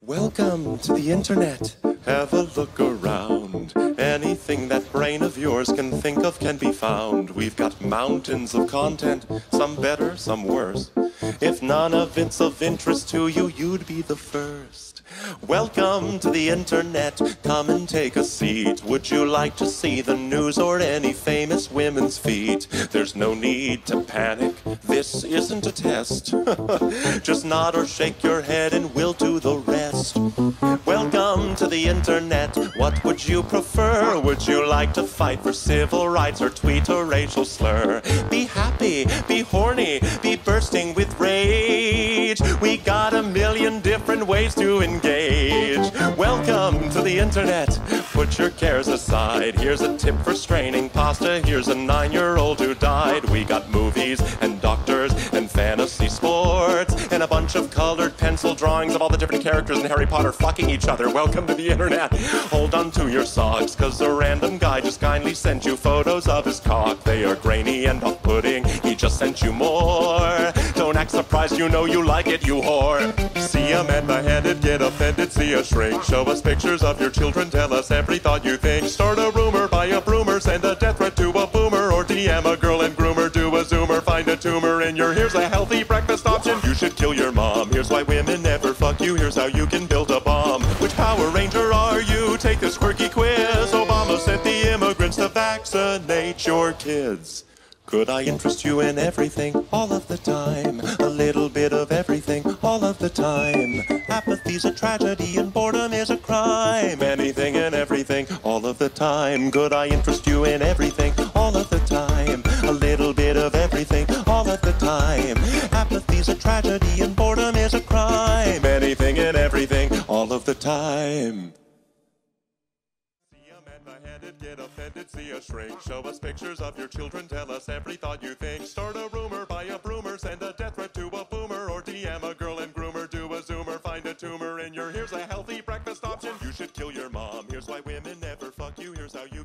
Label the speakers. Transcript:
Speaker 1: Welcome to the internet. Have a look around. Anything that brain of yours can think of can be found. We've got mountains of content, some better, some worse. If none of it's of interest to you, you'd be the first. Welcome to the internet. Come and take a seat. Would you like to see the news or any famous women's feet? There's no need to panic. This isn't a test. Just nod or shake your head and we'll do the rest. Welcome to the internet. What would you prefer? Would you like to fight for civil rights or tweet a racial slur? Be happy, be horny, be bursting with rage. We got a million different ways to engage. Welcome to the internet. Put your cares aside. Here's a tip for straining pasta. Here's a 9-year-old who died. We got movies and doctors and fantasy sports and a bunch of colored pencil drawings of all the different characters in Harry Potter fucking each other. Welcome to the internet. Hold on to your socks, cause a random guy just kindly sent you photos of his cock. They are grainy and off-putting. He just sent you more. Don't act surprised, you know you like it, you whore. See a man beheaded, get offended, see a shrink. Show us pictures of your children, tell us every thought you think. Start a rumor, buy a broomer, send a death threat to a boomer, or DM a girl and groomer, do a zoomer, find a tumor in your here's a healthy breakfast option. You should kill your mom. Here's why women never fuck you. Here's how you can build a bomb. Which Power Ranger are you? Take this quirky quiz. Obama sent the immigrants to vaccinate your kids. Could I interest you in everything, all of the time? A little bit of everything, all of the time. Apathy's a tragedy and boredom is a crime. Anything and everything, all of the time. Could I interest you in everything, all of the time? A little bit of everything, all of the time. Apathy's a tragedy and boredom is a crime. Anything and everything, all of the time. Get offended, see a shrink. Show us pictures of your children, tell us every thought you think. Start a rumor, buy a broomer, send a death threat to a boomer, or DM a girl and groomer, do a zoomer, find a tumor in your here's a healthy breakfast option. You should kill your mom. Here's why women never fuck you. Here's how you